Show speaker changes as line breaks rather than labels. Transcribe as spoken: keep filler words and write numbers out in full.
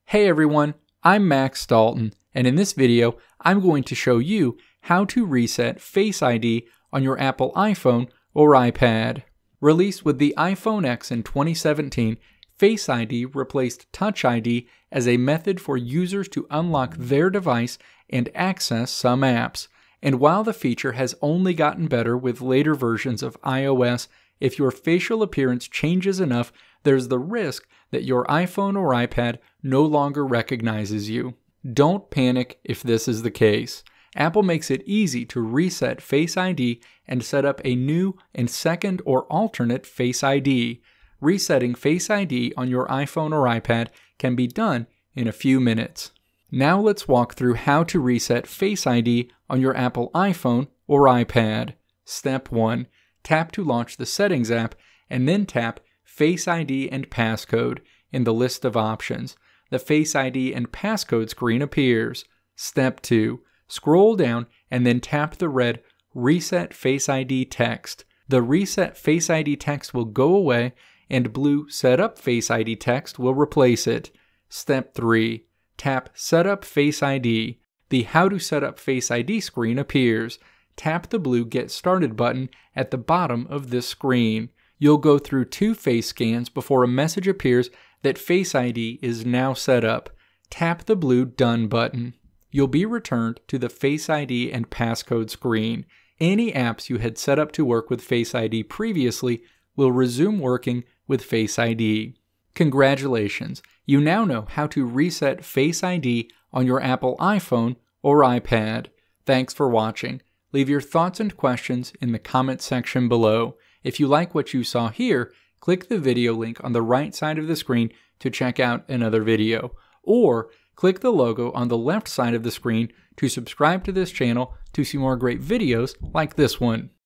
Hey everyone, I'm Max Dalton, and in this video, I'm going to show you how to reset Face I D on your Apple iPhone or iPad. Released with the iPhone X in twenty seventeen, Face I D replaced Touch I D as a method for users to unlock their device and access some apps. And while the feature has only gotten better with later versions of iOS, if your facial appearance changes enough, there's the risk that your iPhone or iPad no longer recognizes you. Don't panic if this is the case. Apple makes it easy to reset Face I D and set up a new and second or alternate Face I D. Resetting Face I D on your iPhone or iPad can be done in a few minutes. Now let's walk through how to reset Face I D on your Apple iPhone or iPad. Step one. Tap to launch the Settings app and then tap Face I D and Passcode in the list of options. The Face I D and Passcode screen appears. Step two. Scroll down and then tap the red Reset Face I D text. The Reset Face I D text will go away and blue Set Up Face I D text will replace it. Step three. Tap Set Up Face I D. The How to Set Up Face I D screen appears. Tap the blue Get Started button at the bottom of this screen. You'll go through two face scans before a message appears that Face I D is now set up. Tap the blue Done button. You'll be returned to the Face I D and Passcode screen. Any apps you had set up to work with Face I D previously will resume working with Face I D. Congratulations! You now know how to reset Face I D on your Apple iPhone or iPad. Thanks for watching. Leave your thoughts and questions in the comment section below. If you like what you saw here, click the video link on the right side of the screen to check out another video, or click the logo on the left side of the screen to subscribe to this channel to see more great videos like this one.